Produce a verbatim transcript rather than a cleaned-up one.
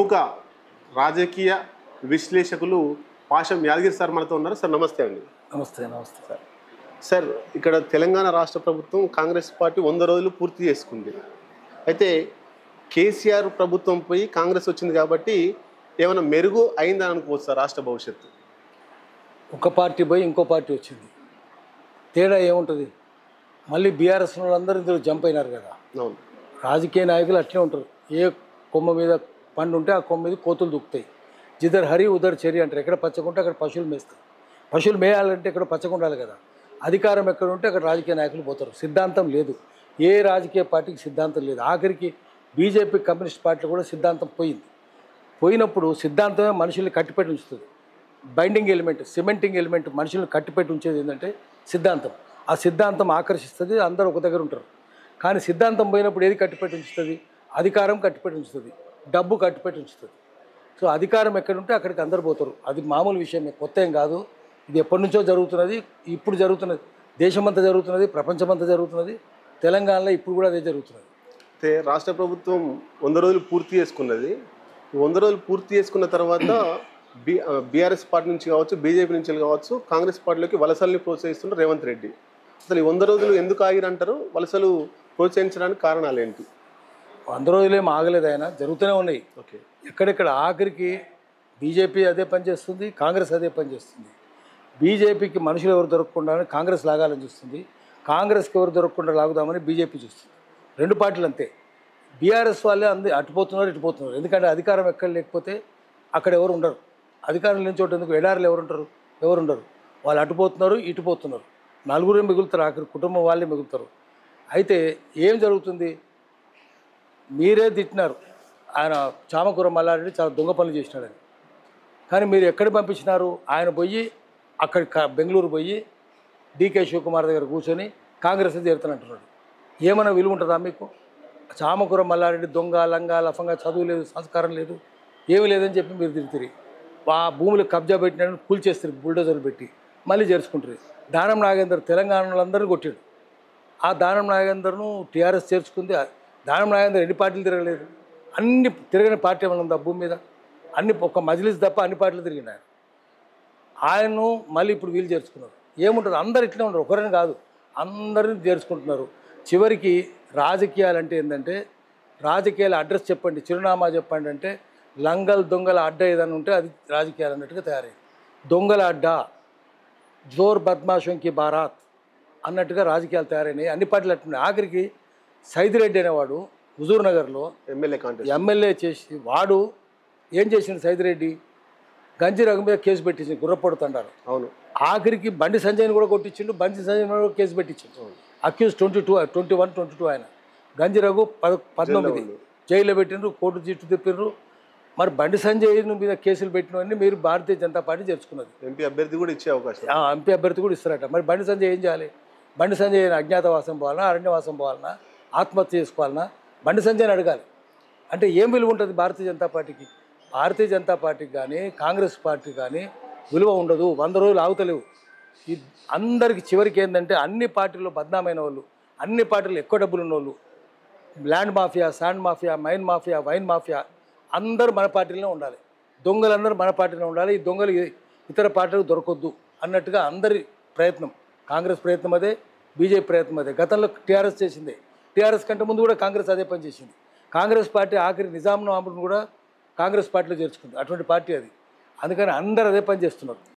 ప్రముఖ రాజకీయ విశ్లేషకులు పాషం యాదగిరి సార్ మనతో ఉన్నారు. సార్ నమస్తే అండి. నమస్తే నమస్తే సార్ సార్ ఇక్కడ తెలంగాణ రాష్ట్ర ప్రభుత్వం కాంగ్రెస్ పార్టీ వంద రోజులు పూర్తి చేసుకుంది. అయితే కేసీఆర్ ప్రభుత్వం పోయి కాంగ్రెస్ వచ్చింది కాబట్టి ఏమైనా మెరుగు అయిందని అనుకోవచ్చు సార్ రాష్ట్ర భవిష్యత్తు? ఒక పార్టీ పోయి ఇంకో పార్టీ వచ్చింది, తేడా ఏముంటుంది? మళ్ళీ బీఆర్ఎస్ వాళ్ళందరూ ఇందులో జంప్ అయినారు కదా. అవును, రాజకీయ నాయకులు అట్లే ఉంటారు. ఏ కొమ్మ మీద పండు ఉంటే ఆ కొమ్మ మీద కోతులు దుక్కుతాయి. జిదర్ హరి ఉదర్ చెరి అంటారు. ఎక్కడ పచ్చకుంటే అక్కడ పశువులు మేస్తాయి. పశువులు మేయాలంటే ఇక్కడ పచ్చకుండాలి కదా. అధికారం ఎక్కడ ఉంటే అక్కడ రాజకీయ నాయకులు పోతారు. సిద్ధాంతం లేదు, ఏ రాజకీయ పార్టీకి సిద్ధాంతం లేదు. ఆఖరికి బీజేపీ కమ్యూనిస్ట్ పార్టీలు కూడా సిద్ధాంతం పోయింది. పోయినప్పుడు సిద్ధాంతమే మనుషుల్ని కట్టిపెట్టి ఉంచుతుంది. బైండింగ్ ఎలిమెంట్, సిమెంటింగ్ ఎలిమెంట్ మనుషుల్ని కట్టిపెట్టి ఉంచేది ఏంటంటే సిద్ధాంతం. ఆ సిద్ధాంతం ఆకర్షిస్తుంది, అందరూ ఒక దగ్గర ఉంటారు. కానీ సిద్ధాంతం పోయినప్పుడు ఏది కట్టిపెట్టి ఉంచుతుంది? అధికారం కట్టిపెట్టి ఉంచుతుంది, డబ్బు కట్టిపెట్టి ఉంచుతుంది. సో అధికారం ఎక్కడుంటే అక్కడికి అందరు పోతారు. అది మామూలు విషయమే, కొత్త ఏం కాదు. ఇది ఎప్పటి నుంచో జరుగుతున్నది, ఇప్పుడు జరుగుతున్నది. దేశమంతా జరుగుతున్నది, ప్రపంచమంతా జరుగుతున్నది. తెలంగాణలో ఇప్పుడు కూడా అదే జరుగుతున్నది. అయితే రాష్ట్ర ప్రభుత్వం వంద రోజులు పూర్తి చేసుకున్నది. వంద రోజులు పూర్తి చేసుకున్న తర్వాత బి బీఆర్ఎస్ పార్టీ నుంచి కావచ్చు, బీజేపీ నుంచి కావచ్చు, కాంగ్రెస్ పార్టీలోకి వలసల్ని ప్రోత్సహిస్తున్నారు రేవంత్ రెడ్డి. అసలు ఈ వంద రోజులు ఎందుకు ఆగిరంటారు? వలసలు ప్రోత్సహించడానికి కారణాలు ఏంటి? వంద రోజులేం ఆగలేదు, ఆయన జరుగుతూనే ఉన్నాయి. ఓకే, ఎక్కడెక్కడ ఆఖరికి బీజేపీ అదే పనిచేస్తుంది, కాంగ్రెస్ అదే పనిచేస్తుంది. బీజేపీకి మనుషులు ఎవరు దొరకకుండా కాంగ్రెస్ లాగాలని చూస్తుంది, కాంగ్రెస్కి ఎవరు దొరకకుండా లాగుదామని బీజేపీ చూస్తుంది. రెండు పార్టీలు అంతే. బీఆర్ఎస్ వాళ్ళే అంది అటుపోతున్నారు ఇటుపోతున్నారు. ఎందుకంటే అధికారం ఎక్కడ లేకపోతే అక్కడ ఎవరు ఉండరు. అధికారం లేని చోట ఎందుకు? ఎడారులు ఎవరు ఉంటారు? ఎవరు ఉండరు. వాళ్ళు అటుపోతున్నారు ఇటుపోతున్నారు. నలుగురే మిగులుతారు, ఆఖరి కుటుంబం వాళ్ళే మిగులుతారు. అయితే ఏం జరుగుతుంది? మీరే తిట్టినారు ఆయన చామకూర మల్లారెడ్డి చాలా దొంగ పనులు చేసినాడని. కానీ మీరు ఎక్కడ పంపించినారు? ఆయన పోయి అక్కడ బెంగళూరు పోయి డీకే శివకుమార్ దగ్గర కూర్చొని కాంగ్రెస్ చేరుతానంటున్నాడు. ఏమైనా విలువ ఉంటుందా మీకు? చామకూర మల్లారెడ్డి దొంగ, లంగా, లఫంగా, చదువు లేదు, సంస్కారం లేదు, ఏమీ లేదని చెప్పి మీరు తిరుగుతారు. ఆ భూములు కబ్జా పెట్టినట్టు కూల్చేస్తారు బుల్డోజర్లు పెట్టి, మళ్ళీ చేర్చుకుంటారు. దానం నాగేందర్ తెలంగాణ అందరినీ కొట్టాడు. ఆ దానం నాగేందర్ను టీఆర్ఎస్ చేర్చుకుంది. దానం నాగేందర్ ఎన్ని పార్టీలు తిరగలేదు. అన్ని తిరగని పార్టీ ఏమైనా ఉందా భూమి మీద? అన్ని ఒక్క మజ్లిస్ తప్ప అన్ని పార్టీలు తిరిగినాయి. ఆయన్ను మళ్ళీ ఇప్పుడు వీళ్ళు చేర్చుకున్నారు. ఏముంటుంది? అందరు ఇట్లే ఉండరు, ఒకరిని కాదు, అందరిని చేర్చుకుంటున్నారు. చివరికి రాజకీయాలు అంటే ఏంటంటే, రాజకీయాల అడ్రస్ చెప్పండి, చిరునామా చెప్పండి అంటే లంగల్ దొంగల అడ్డ ఏదైనా ఉంటే అది రాజకీయాలు అన్నట్టుగా తయారైంది. దొంగల అడ్డ, జోర్ బద్మాషంకి బారాత్ అన్నట్టుగా రాజకీయాలు తయారైనాయి. అన్ని పార్టీలు అట్టున్నాయి. ఆఖరికి సైదిరెడ్డి అనేవాడు హుజూర్ నగర్లో ఎమ్మెల్యే కాంటెస్ట్ ఎమ్మెల్యే చేసి వాడు ఏం చేసిండు? సైదిరెడ్డి గంజి రఘు మీద కేసు పెట్టించింది, గుర్రపడుతుంటారు. అవును, ఆఖరికి బండి సంజయ్ని కూడా కొట్టించిండు, బండి సంజయ్ కూడా కేసు పెట్టించిండు. Accused twenty two twenty one twenty two ఆయన గంజి రఘు పద పద్నాలుగు జైల్లో పెట్టిండ్రు, కోర్టు జిట్టు తిప్పిర్రు. మరి బండి సంజయ్ మీద కేసులు పెట్టినవన్నీ మీరు భారతీయ జనతా పార్టీ చేర్చుకున్నది. ఎంపీ అభ్యర్థి కూడా ఇచ్చే అవకాశం, ఎంపీ అభ్యర్థి కూడా ఇస్తారట. మరి బండి సంజయ్ ఏం చేయాలి? బండి సంజయ్ అజ్ఞాతవాసం పోవాలన్నా, అరణ్యవాసం పోవాలన్నా, ఆత్మహత్య చేసుకోవాలన్నా బండి సంజయ్ని అడగాలి. అంటే ఏం విలువ ఉంటుంది భారతీయ జనతా పార్టీకి? భారతీయ జనతా పార్టీకి కానీ కాంగ్రెస్ పార్టీ కానీ విలువ ఉండదు. వంద రోజులు ఆగుతలేవు. ఈ అందరికి చివరికి ఏంటంటే అన్ని పార్టీల్లో బద్నామైన వాళ్ళు, అన్ని పార్టీలు ఎక్కువ డబ్బులు ఉన్న వాళ్ళు, land mafia, sand mafia, mine mafia, wine mafia అందరూ మన పార్టీలోనే ఉండాలి. దొంగలందరూ మన పార్టీలో ఉండాలి. ఈ దొంగలు ఇతర పార్టీలకు దొరకొద్దు అన్నట్టుగా అందరి ప్రయత్నం. కాంగ్రెస్ ప్రయత్నం అదే, బీజేపీ ప్రయత్నం అదే. గతంలో టీఆర్ఎస్ చేసిందే. టీఆర్ఎస్ కంటే ముందు కూడా కాంగ్రెస్ అదే పని చేసింది. కాంగ్రెస్ పార్టీ ఆఖరి నిజాం నవాబును కూడా కాంగ్రెస్ పార్టీలో చేర్చుకుంది. అటువంటి పార్టీ అది. అందుకని అందరూ అదే పని చేస్తున్నారు.